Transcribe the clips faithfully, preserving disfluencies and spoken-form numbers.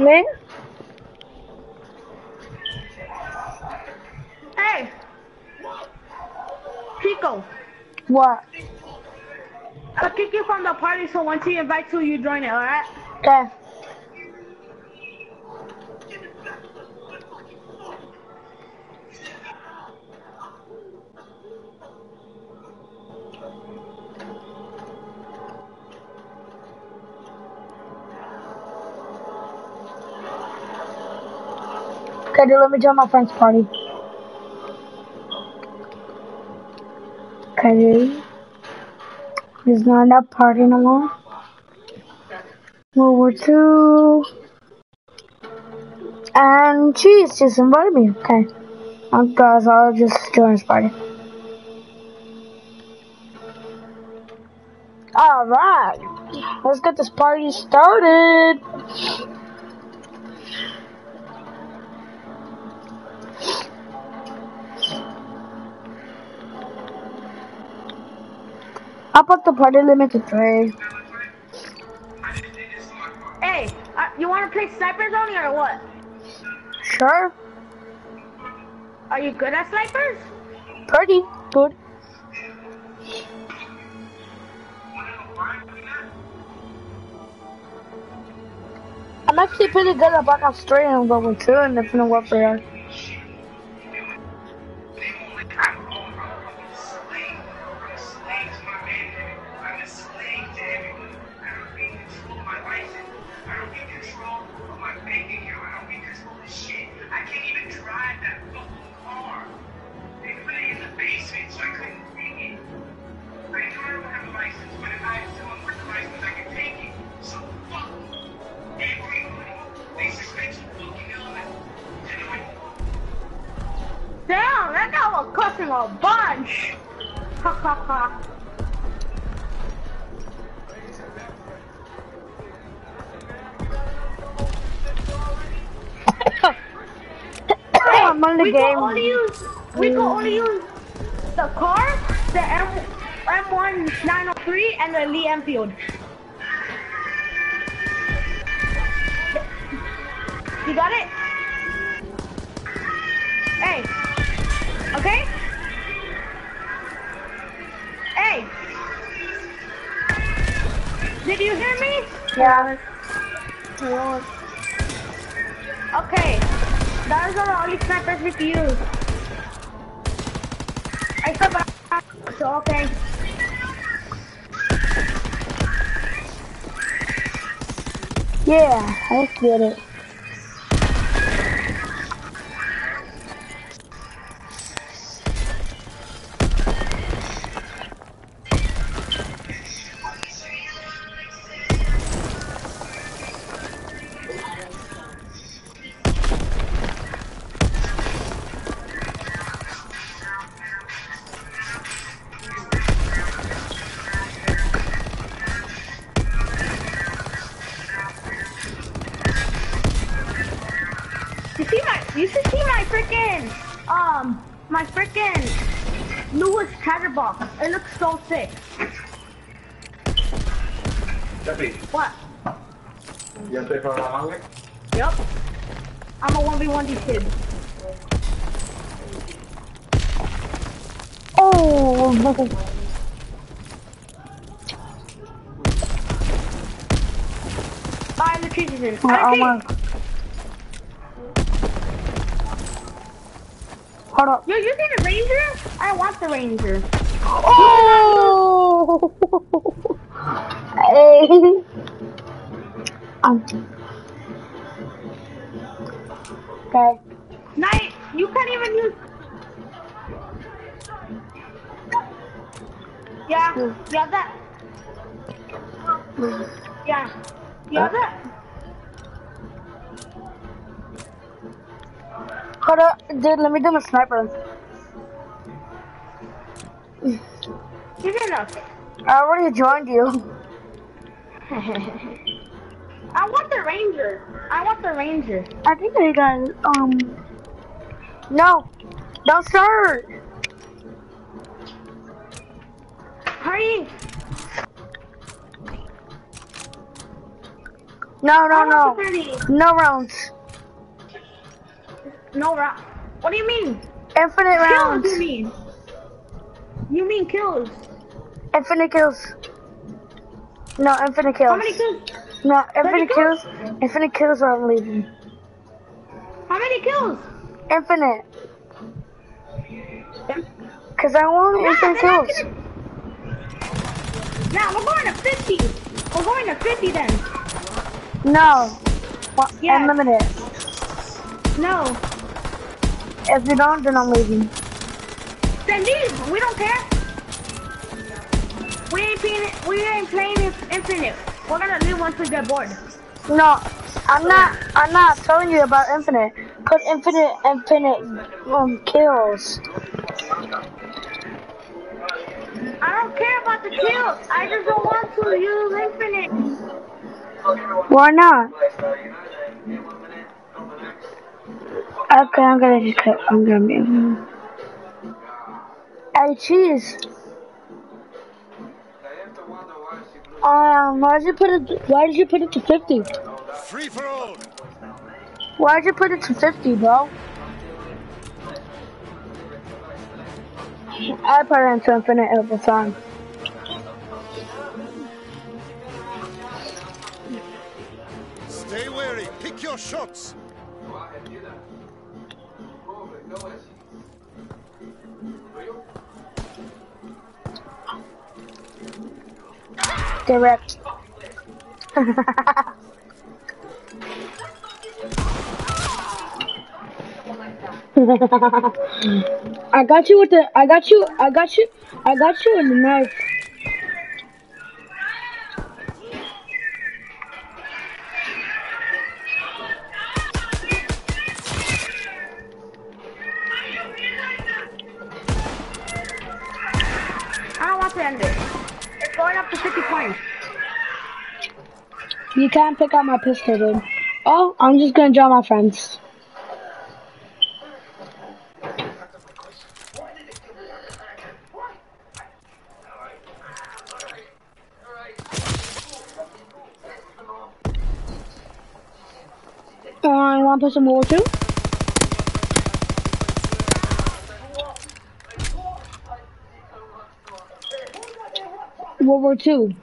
Me? Hey, Chico. What? I'll kick you from the party so once he invites you, you join it, alright? Okay. Okay, dude, let me join my friend's party. Okay, dude. There's not enough party no more. World War Two. And cheese just invited me. Okay. Um, guys, I'll just join his party. Alright. Let's get this party started. I'll put the party limit to three. Hey, uh, you want to play Sniper Zone or what? Sure. Are you good at snipers? Pretty good. I'm actually pretty good at Black Ops three and World War Two and Infinite Warfare. Damn, that guy was cussing a bunch. Ha ha ha. Hey, I'm on the we game. can only use we can only use the car, the M M1 nine oh three, and the Lee Enfield. You got it? Hey. Okay? Hey. Did you hear me? Yeah. Okay. Those are the only snipers we can use. I said, so okay. Yeah, let's get it. You see my, you should see my freaking, um, my freaking newest chatterbox. It looks so sick. Jeffy, What? you have to pay for a long way? Yep. I'm a one v one D kid. Oh, Buy the cheeses in. oh my. Hold up. You're using the Ranger? I want the Ranger. Oh! Hey. Um. Okay. Night, you can't even use. Yeah, you have that. Yeah, you have that. Hold up, dude. Let me do my sniper. Give me enough. I already joined you. I want the Ranger. I want the Ranger. I think I got um. No, don't start. Hurry. No, no, I no. want the thirty. No rounds. No round. What do you mean? Infinite Kills, rounds. you mean? You mean kills? Infinite kills. No, infinite kills. How many kills? No, infinite kills? kills. Infinite kills or I'm leaving. How many kills? Infinite. Cause I want Nah, infinite then I'm kills. gonna... Nah, we're going to fifty. We're going to fifty then. No. Well, Yes. unlimited. No. If you don't, then I'm leaving. Then leave. We don't care. We ain't playing. We ain't playing infinite. We're gonna leave once we get bored. No, I'm not. I'm not telling you about infinite. Put infinite, infinite um, kills. I don't care about the kills. I just don't want to use infinite. Why not? Okay, I'm gonna just cut. I'm gonna be. Hey, cheese. Um, why did you put it? Why did you put it to fifty? Free for all. Why did you put it to fifty, bro? I put it into infinite every time. Stay wary. Pick your shots. Direct. I got you with the. I got you. I got you. I got you with the knife. I don't want to end it. It's going up to fifty points. You can't pick up my pistol, dude. Oh, I'm just gonna draw my friends. Uh, I want to put some World War Two. World War Two.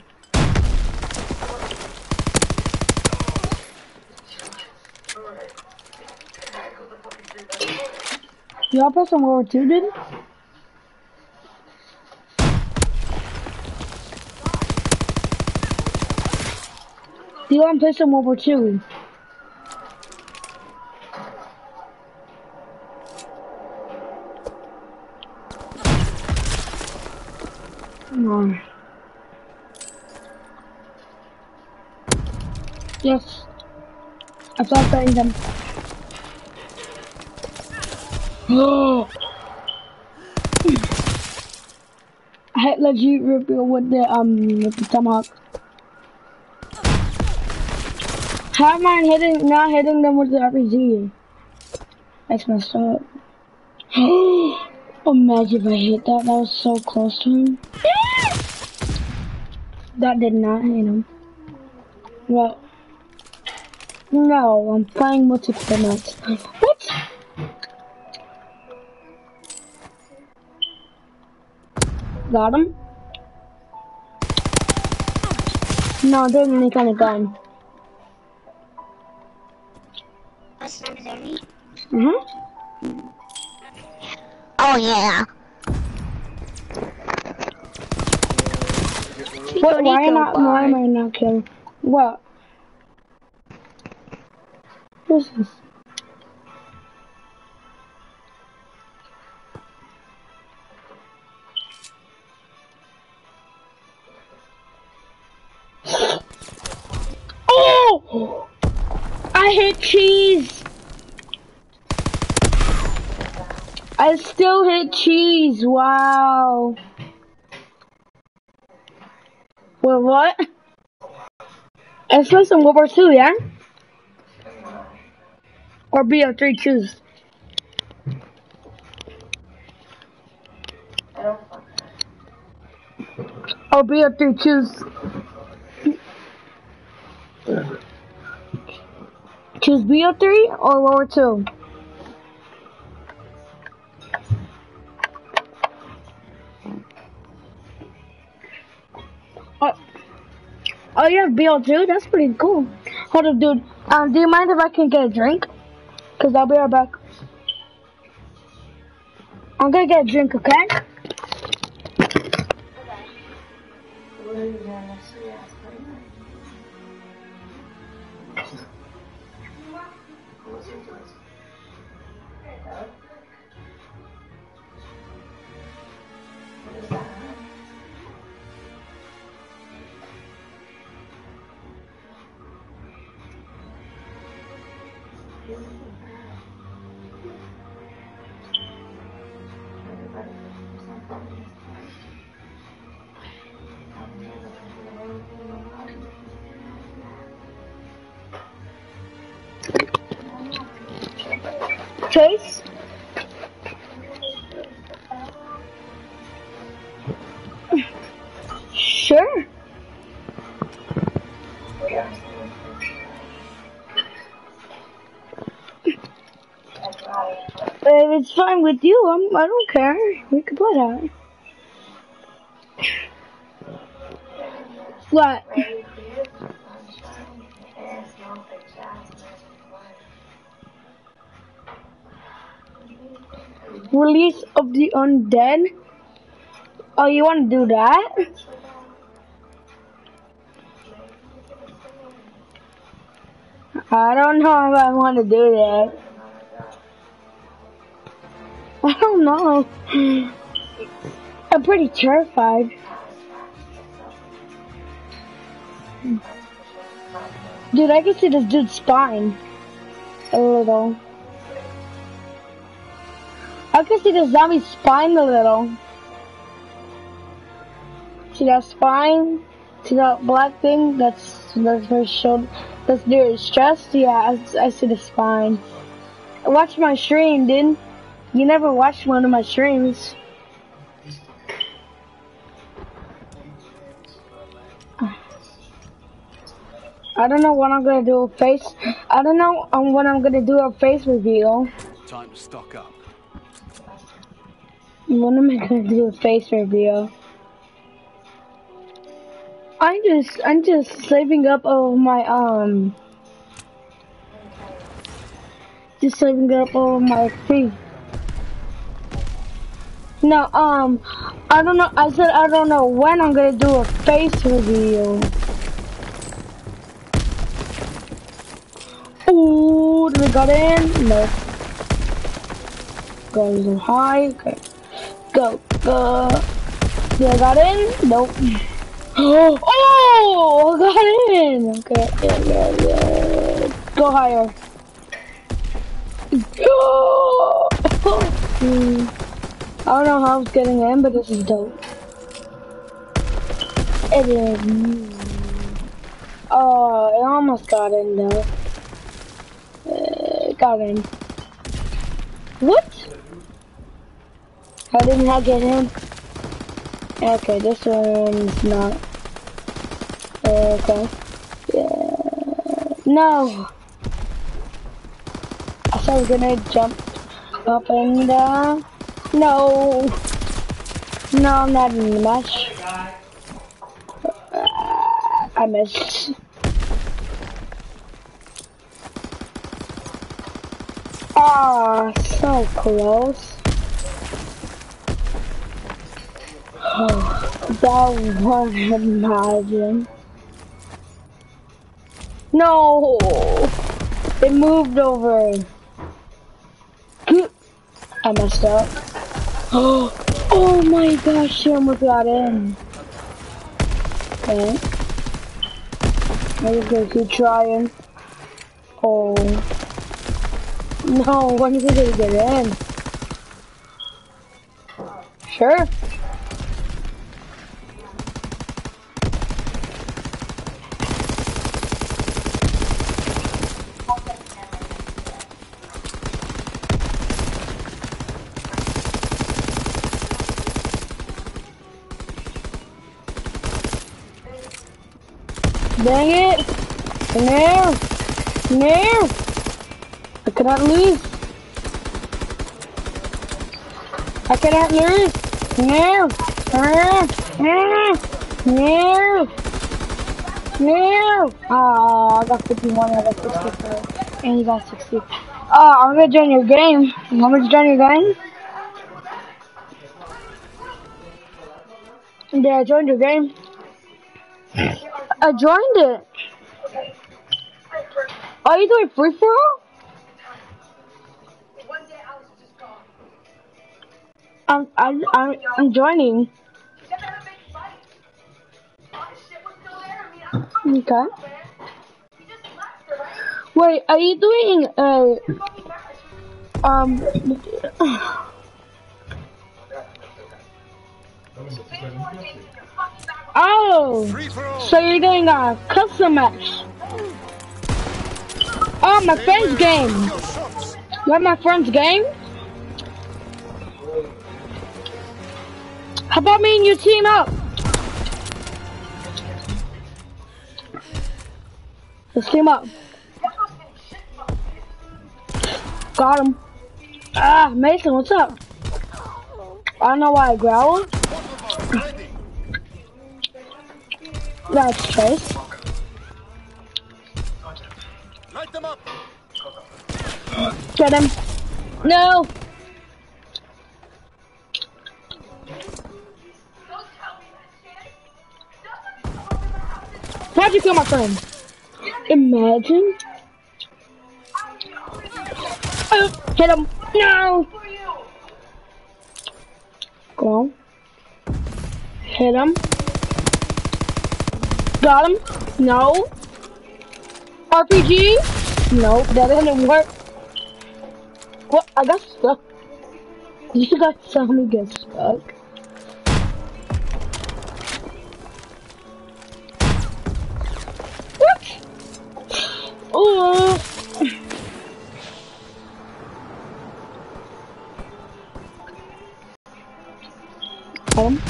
Y'all put some World War Two, dude? Do you want to play some World War Two? No. Yes. I saw fighting them. Oh! I hit legit reveal with the um with the tomahawk. How am I hitting not hitting them with the R P G? That's messed up. Imagine if I hit that, that was so close to him. That did not hit him. Well, no, I'm playing multiplayer match. What? Got him? No, there's any kind of gun. Mm-hmm. Oh yeah. What? Why am I not? Why am I not killing? What? What's this? Oh! I hit cheese. I still hit cheese. Wow. Well, what? Let's play some World War Two, yeah? Or B O three, choose. Or B O three, choose. choose B O three or World War Two? Oh, oh you have B O two? That's pretty cool. Hold up, dude. Um, do you mind if I can get a drink? Cause I'll be right back. I'm gonna get a drink, okay? Chase? Sure. If it's fine with you, I'm, I don't care. We can play that. What? Release of the Undead? Oh, you want to do that? I don't know if I want to do that. I don't know. I'm pretty terrified. Dude, I can see this dude's spine. A little. I can see the zombie's spine a little. See that spine? See that black thing? That's that's her shoulder. That's near his chest. Yeah, I, I see the spine. Watch my stream, dude. You never watched one of my streams. I don't know what I'm gonna do a face. I don't know um, what I'm gonna do a face reveal. Time to stock up. When am I gonna do a face reveal? I'm just, I'm just saving up all of my um, just saving up all of my fee. No, um, I don't know. I said I don't know when I'm gonna do a face reveal. Ooh, did we got in? Nope. Go a little high. Okay. Go, go. Did I got in? Nope. Oh, I got in. Okay, yeah, yeah, yeah. Go higher. I don't know how it's getting in, but this is dope. It is. Oh, it almost got in though. Uh, got in. What? How didn't I get in? Okay, this one's not. Okay. Yeah. No. I thought I was gonna jump up and down. No. No, I'm not in the match. Uh, I missed. Ah, so close. Oh, that one, imagine. No, it moved over. I messed up. Oh, oh my gosh, she almost got in. Okay. I'm just gonna keep trying. Oh. No, when is it gonna get in? Sure. Dang it! No! No! cannot lose. I cannot lose. No. No. No. No. No. Oh, I got fifty-one out of sixty-four. And you got sixty. Oh, I'm gonna join your game. You want me to join your game? Yeah, I joined your game. I joined it. Are you doing free for all? I'm I'm I'm, I'm joining. Okay. Wait, are you doing uh um? Oh, so you're doing a custom match? Oh, my friend's game. What, my friend's game? How about me and you team up? Let's team up. Got him. Ah, Mason, what's up? I don't know why I growled. That's Trace. Light them up. Get him. No. How'd you kill my friend? Imagine. Oh, hit him. No. Go on. Hit him. Got him. No. R P G. Nope, that didn't work. What? I got stuck. You got somebody get stuck. What? Oh. Got him.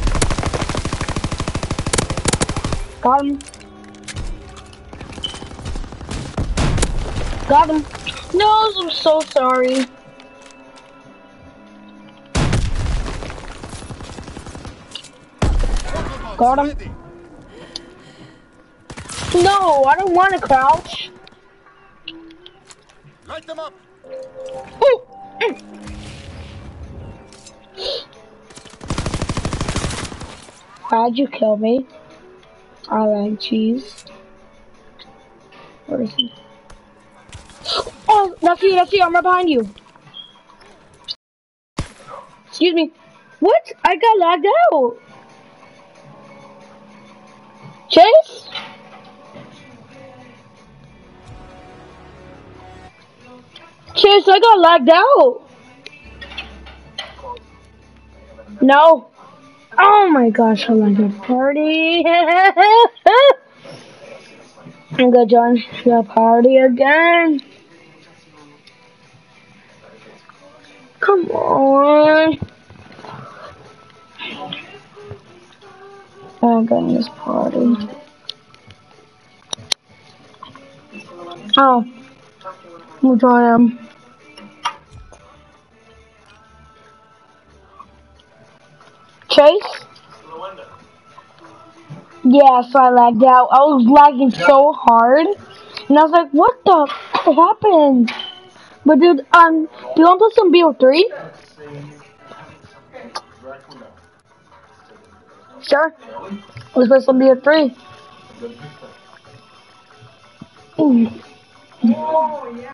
Got him. Got him. No, I'm so sorry. Got him. No, I don't want to crouch. Light them up. Ooh. How'd you kill me? I like cheese. Where is he? Oh, that's you, that's you, I'm right behind you. Excuse me. What? I got lagged out. Chase? Chase, I got lagged out. No. Oh my gosh, I like a party. I'm gonna join the party again. Come on. I'm getting this party. Oh. We'll join him. Chase? Yeah, so I lagged out. I was lagging so hard. And I was like, what the f happened? But dude, um, do you want to play some B O three? Sure. Let's play some B O three. Mm.